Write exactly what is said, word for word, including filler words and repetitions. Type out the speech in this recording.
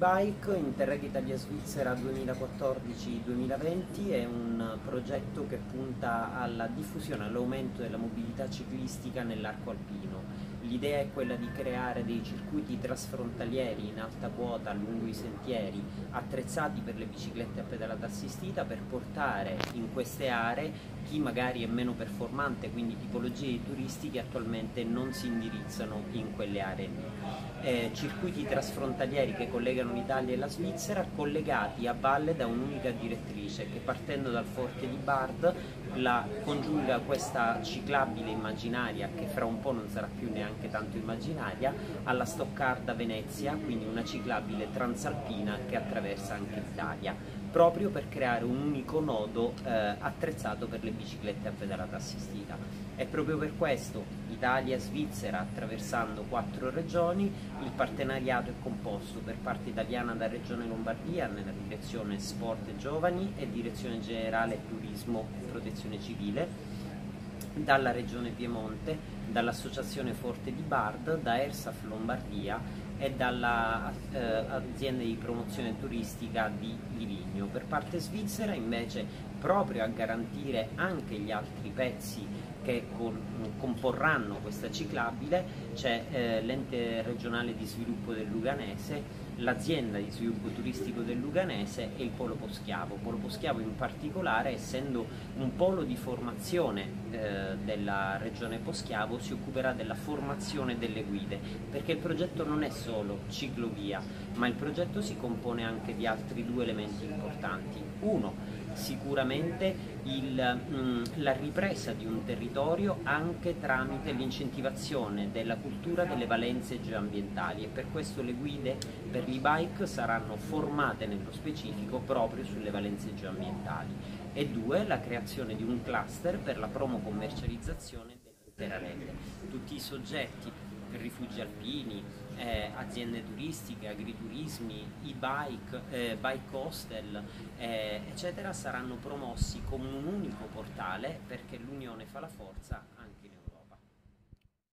L'e-bike Interreg Italia Svizzera duemilaquattordici duemilaventi è un progetto che punta alla diffusione, all'aumento della mobilità ciclistica nell'arco alpino. L'idea è quella di creare dei circuiti trasfrontalieri in alta quota lungo i sentieri, attrezzati per le biciclette a pedalata assistita, per portare in queste aree chi magari è meno performante, quindi tipologie di turisti che attualmente non si indirizzano in quelle aree lì. Eh, circuiti trasfrontalieri che collegano l'Italia e la Svizzera, collegati a valle da un'unica direttrice che, partendo dal forte di Bard, la congiunga questa ciclabile immaginaria, che fra un po' non sarà più neanche tanto immaginaria, alla Stoccarda Venezia, quindi una ciclabile transalpina che attraversa anche l'Italia, proprio per creare un unico nodo eh, attrezzato per le biciclette a pedalata assistita. È proprio per questo Italia e Svizzera, attraversando quattro regioni, il partenariato è composto per parte italiana da Regione Lombardia nella direzione Sport e Giovani e Direzione Generale Turismo e Protezione Civile, dalla Regione Piemonte, dall'Associazione Forte di Bard, da ERSAF Lombardia e dall'azienda eh, di promozione turistica di Livigno. Per parte svizzera, invece, proprio a garantire anche gli altri pezzi che con, comporranno questa ciclabile, c'è eh, l'ente regionale di sviluppo del Luganese, l'azienda di sviluppo turistico del Luganese e il Polo Poschiavo. Polo Poschiavo in particolare, essendo un polo di formazione eh, della regione Poschiavo, si occuperà della formazione delle guide, perché il progetto non è solo ciclovia, ma il progetto si compone anche di altri due elementi importanti. Uno, sicuramente il, mh, la ripresa di un territorio anche tramite l'incentivazione della cultura delle valenze geoambientali, e per questo le guide per l'e-bike saranno formate nello specifico proprio sulle valenze geoambientali. E due, la creazione di un cluster per la promo commercializzazione dell'intera rete. Tutti i soggetti, rifugi alpini, eh, aziende turistiche, agriturismi, e-bike, eh, bike hostel, eh, eccetera, saranno promossi come un unico portale, perché l'unione fa la forza.